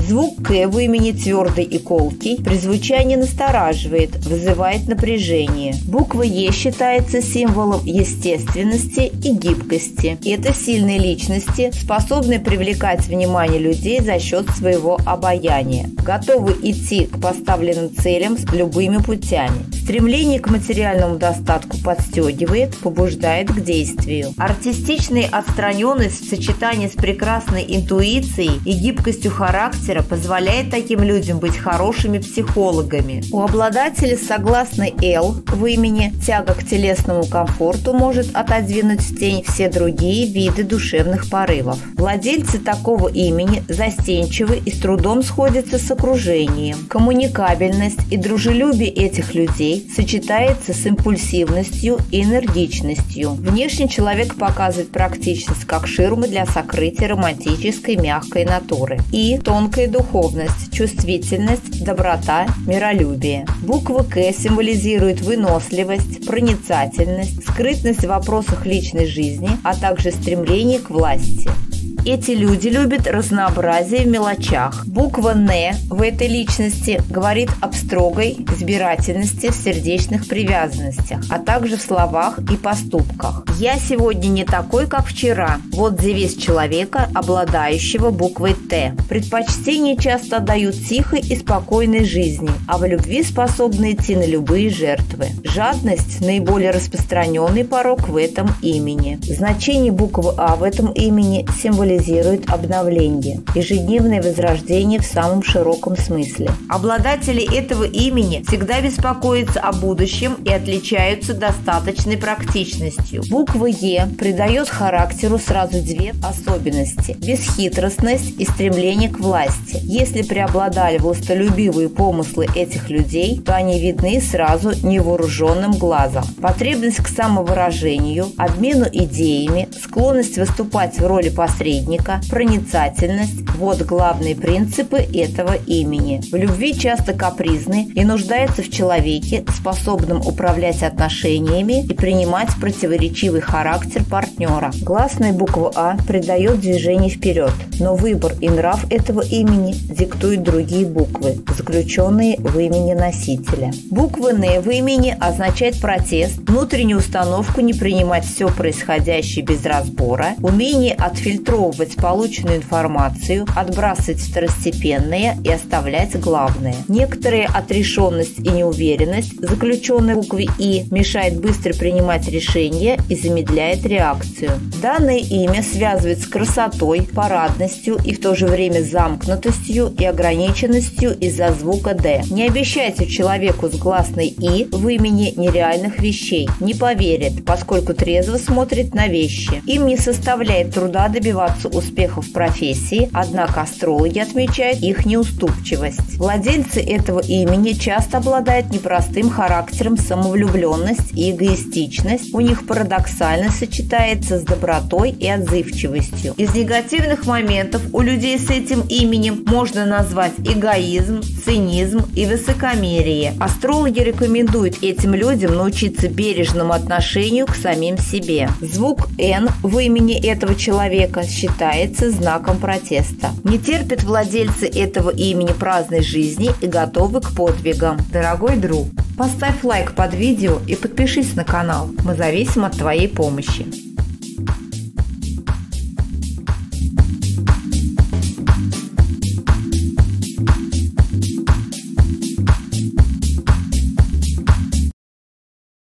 Звук «к» в имени твердый и колкий при звучании настораживает, вызывает напряжение. Буква «е» считается символом естественности и гибкости. Это сильные личности, способные привлекать внимание людей за счет своего обаяния, готовы идти к поставленным целям с любыми путями. Стремление к материальному достатку подстегивает, побуждает к действию. Артистичная отстраненность в сочетании с прекрасной интуицией и гибкостью характера позволяет таким людям быть хорошими психологами. У обладателя согласной «л» в имени тяга к телесному комфорту может отодвинуть в тень все другие виды душевных порывов. Владельцы такого имени застенчивы и с трудом сходятся с окружением. Коммуникабельность и дружелюбие этих людей сочетается с импульсивностью и энергичностью. Внешне человек показывает практичность как ширмы для сокрытия романтической мягкой натуры. И тонкая духовность, чувствительность, доброта, миролюбие. Буква «к» символизирует выносливость, проницательность, скрытность в вопросах личной жизни, а также стремление к власти. Эти люди любят разнообразие в мелочах. Буква «н» в этой личности говорит об строгой избирательности в сердечных привязанностях, а также в словах и поступках. «Я сегодня не такой, как вчера». Вот девиз человека, обладающего буквой «т». Предпочтение часто отдают тихой и спокойной жизни, а в любви способны идти на любые жертвы. Жадность – наиболее распространенный порок в этом имени. Значение буквы «а» в этом имени символизирует обновление, ежедневное возрождение в самом широком смысле. Обладатели этого имени всегда беспокоятся о будущем и отличаются достаточной практичностью. Буква «е» придает характеру сразу две особенности – бесхитростность и стремление к власти. Если преобладали властолюбивые помыслы этих людей, то они видны сразу невооруженным глазом. Потребность к самовыражению, обмену идеями, склонность выступать в роли посредника, проницательность – вот главные принципы этого имени. В любви часто капризны и нуждаются в человеке, способном управлять отношениями и принимать противоречивый характер партнера. Гласная буква «а» придает движение вперед, но выбор и нрав этого имени диктуют другие буквы, заключенные в имени носителя. Буква «н» в имени означает протест, внутреннюю установку не принимать все происходящее без разбора, умение отфильтровывать полученную информацию, отбрасывать второстепенное и оставлять главное. Некоторая отрешенность и неуверенность, заключенная в букве «и», мешает быстро принимать решения и замедляет реакцию. Данное имя связывает с красотой, парадностью и в то же время замкнутостью и ограниченностью из-за звука «д». Не обещайте человеку с гласной «и» в имени нереальных вещей. Не поверит, поскольку трезво смотрит на вещи. Им не составляет труда добиваться успеха в профессии, однако астрологи отмечают их неуступчивость. Владельцы этого имени часто обладают непростым характером, самовлюбленность и эгоистичность. У них парадоксально сочетается с добротой и отзывчивостью. Из негативных моментов у людей с этим именем можно назвать эгоизм, цинизм и высокомерие. Астрологи рекомендуют этим людям научиться бережному отношению к самим себе. Звук «н» в имени этого человека считается знаком протеста. Не терпят владельцы этого имени праздной жизни и готовы к подвигам. Дорогой друг, поставь лайк под видео и подпишись на канал. Мы зависим от твоей помощи.